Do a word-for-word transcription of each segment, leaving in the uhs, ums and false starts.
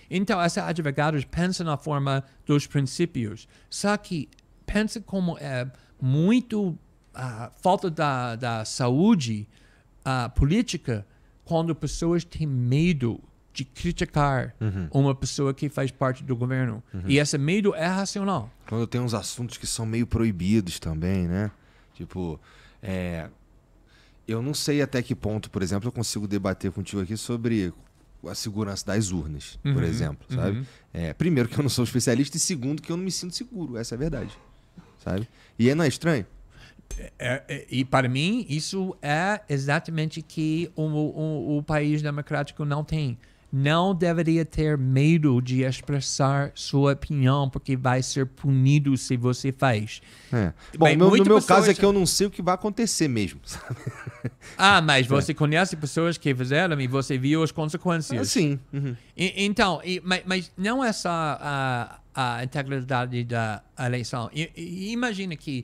Então, esses advogados pensam na forma dos princípios. Só que pensa como é muito uh, falta da, da saúde uh, política quando pessoas têm medo de criticar uhum. uma pessoa que faz parte do governo. Uhum. E esse medo é racional. Quando tem uns assuntos que são meio proibidos também, né? Tipo, é... eu não sei até que ponto, por exemplo, eu consigo debater contigo aqui sobre a segurança das urnas, uhum. por exemplo, sabe? Uhum. É, primeiro que eu não sou especialista e segundo que eu não me sinto seguro. Essa é a verdade, sabe? E aí não é estranho? É, é, e para mim, isso é exatamente que o, o, o país democrático não tem. Não deveria ter medo de expressar sua opinião, porque vai ser punido se você faz. É. Bom, meu, no meu caso é que eu não sei o que vai acontecer mesmo. Sabe? Ah, mas você é. conhece pessoas que fizeram e você viu as consequências. Ah, sim. Uhum. E, então, e, mas, mas não é só a, a integridade da eleição. I, I, imagina que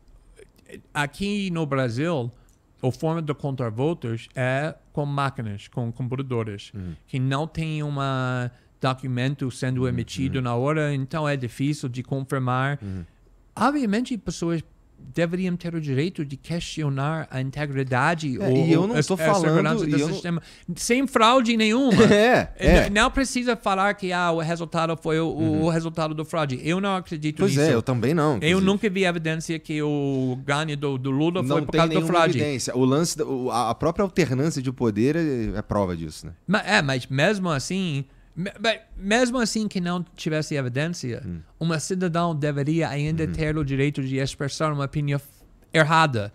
aqui no Brasil, a forma de contar votos é com máquinas, com computadoras, uhum. que não tem um documento sendo emitido uhum. na hora, então é difícil de confirmar. Uhum. Obviamente, pessoas deveriam ter o direito de questionar a integridade é, ou e eu não a, tô a falando, segurança do eu sistema, não... sem fraude nenhuma. É, é. Não precisa falar que ah, o resultado foi o, uhum. o resultado do fraude. Eu não acredito pois nisso. Pois é, eu também não. Inclusive. Eu nunca vi evidência que o ganho do, do Lula não foi por causa do fraude. Evidência. O lance, a própria alternância de poder é, é prova disso, né? Mas, é, mas mesmo assim... Mesmo assim que não tivesse evidência, hum. uma cidadão deveria ainda uhum. ter o direito de expressar uma opinião errada.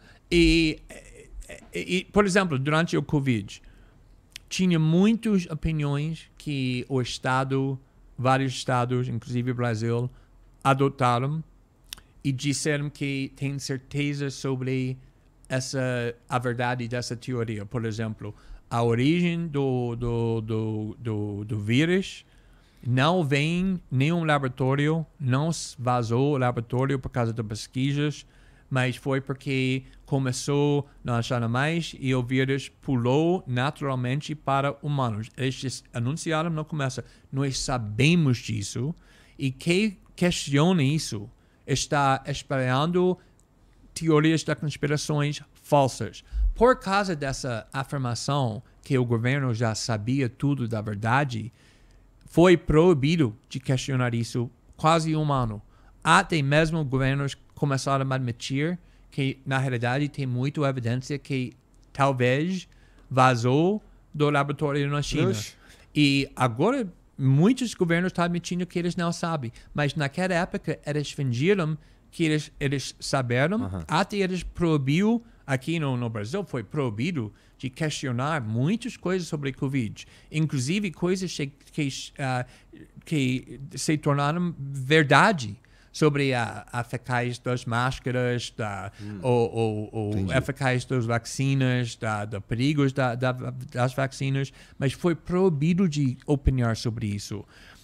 E, e, por exemplo, durante o Covid, tinha muitas opiniões que o Estado, vários estados, inclusive o Brasil, adotaram e disseram que têm certeza sobre essa, a verdade dessa teoria. Por exemplo, a origem do, do, do, do, do vírus não vem nenhum laboratório, não vazou o laboratório por causa das pesquisas, mas foi porque começou a não achar mais e o vírus pulou naturalmente para humanos. Eles anunciaram no começo, nós sabemos disso, e quem questiona isso está espalhando teorias da conspirações falsas. Por causa dessa afirmação que o governo já sabia tudo da verdade, foi proibido de questionar isso quase um ano. Até mesmo governos começaram a admitir que, na realidade, tem muita evidência que talvez vazou do laboratório na China. Oxe. E agora, muitos governos estão admitindo que eles não sabem. Mas naquela época, eles fingiram que eles, eles saberam, uhum. até eles proibiram. Aqui no, no Brasil foi proibido de questionar muitas coisas sobre Covid, inclusive coisas que, que, uh, que se tornaram verdade sobre a, a eficácia das máscaras, da, hum. ou, ou, ou eficácia das vacinas, da, da perigos da, da, das vacinas, mas foi proibido de opinar sobre isso.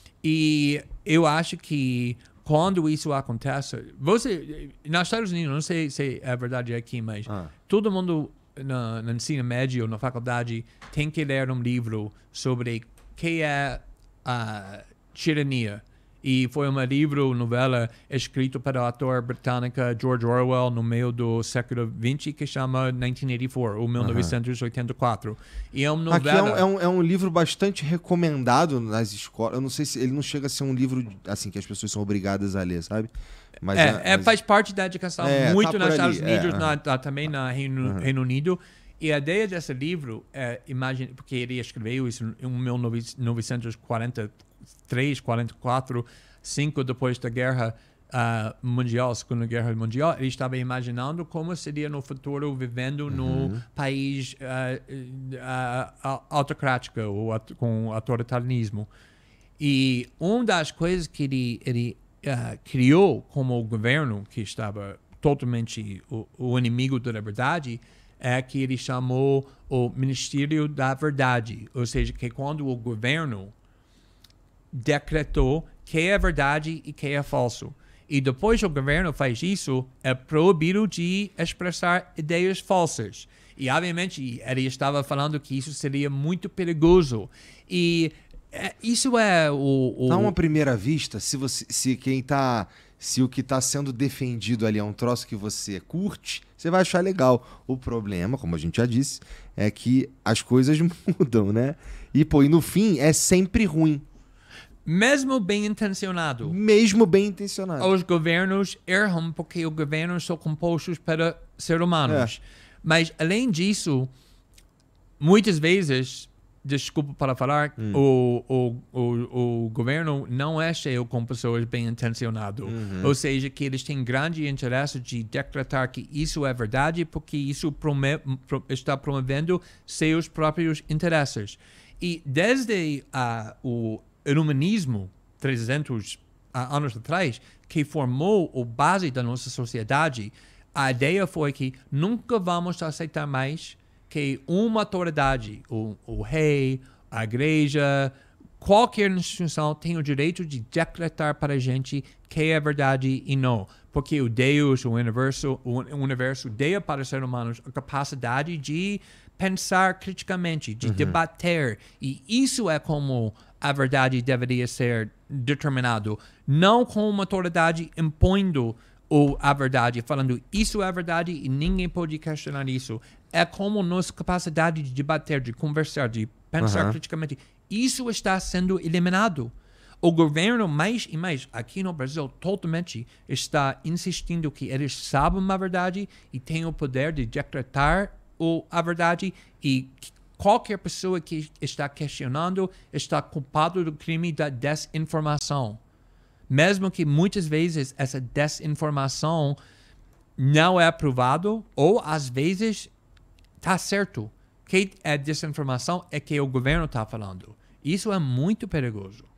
E eu acho que quando isso acontece, você, nos Estados Unidos, não sei se é verdade aqui, mas ah. todo mundo na, no ensino médio, na faculdade, tem que ler um livro sobre o que é a tirania. E foi um livro, novela, escrito pelo ator britânico George Orwell no meio do século vinte, que chama nineteen eighty-four, ou mil novecentos e oitenta e quatro. Uhum. E é uma novela... Aqui é um, é, um, é um livro bastante recomendado nas escolas. Eu não sei se ele não chega a ser um livro assim que as pessoas são obrigadas a ler, sabe? Mas é, é, é, mas... faz parte da educação é, muito tá nos Estados ali. Unidos, é, na, uh-huh. na, também no Reino, uh-huh. Reino Unido. E a ideia desse livro, é, imagine, porque ele escreveu isso em mil novecentos e quarenta e três, quarenta e quatro, cinco depois da Guerra uh, Mundial, Segunda Guerra Mundial, ele estava imaginando como seria no futuro vivendo uhum. no país uh, uh, autocrático ou at- com autoritarismo. E uma das coisas que ele, ele uh, criou como governo, que estava totalmente o, o inimigo da liberdade, é que ele chamou o Ministério da Verdade. Ou seja, que quando o governo decretou que é verdade e que é falso. E depois o governo faz isso, é proibido de expressar ideias falsas. E, obviamente, ele estava falando que isso seria muito perigoso. E é, isso é o... o... Dá uma primeira vista, se, você, se quem tá... Se o que está sendo defendido ali é um troço que você curte, você vai achar legal. O problema, como a gente já disse, é que as coisas mudam, né? E, pô, e no fim é sempre ruim. Mesmo bem intencionado. Mesmo bem intencionado. Os governos erram porque os governos são compostos para seres humanos. É. Mas, além disso, muitas vezes... Desculpa para falar, hum. o, o, o, o governo não é cheio com pessoas bem intencionadas. Uhum. Ou seja, que eles têm grande interesse de decretar que isso é verdade porque isso prome pro, está promovendo seus próprios interesses. E desde uh, o iluminismo, trezentos anos atrás, que formou a base da nossa sociedade, a ideia foi que nunca vamos aceitar mais que uma autoridade, o, o rei, a igreja, qualquer instituição tem o direito de decretar para a gente que é verdade e não. Porque o Deus, o universo, o universo deu para os seres humanos a capacidade de pensar criticamente, de uhum. debater. E isso é como a verdade deveria ser determinado. Não com uma autoridade impondo ou a verdade, falando isso é verdade e ninguém pode questionar isso. É como nossa capacidade de debater, de conversar, de pensar uhum. criticamente. Isso está sendo eliminado. O governo, mais e mais, aqui no Brasil, totalmente está insistindo que eles sabem a verdade e têm o poder de decretar o, a verdade e qualquer pessoa que está questionando está culpado do crime da desinformação. Mesmo que muitas vezes essa desinformação não é provado ou às vezes está certo. Que é desinformação é que o governo está falando. Isso é muito perigoso.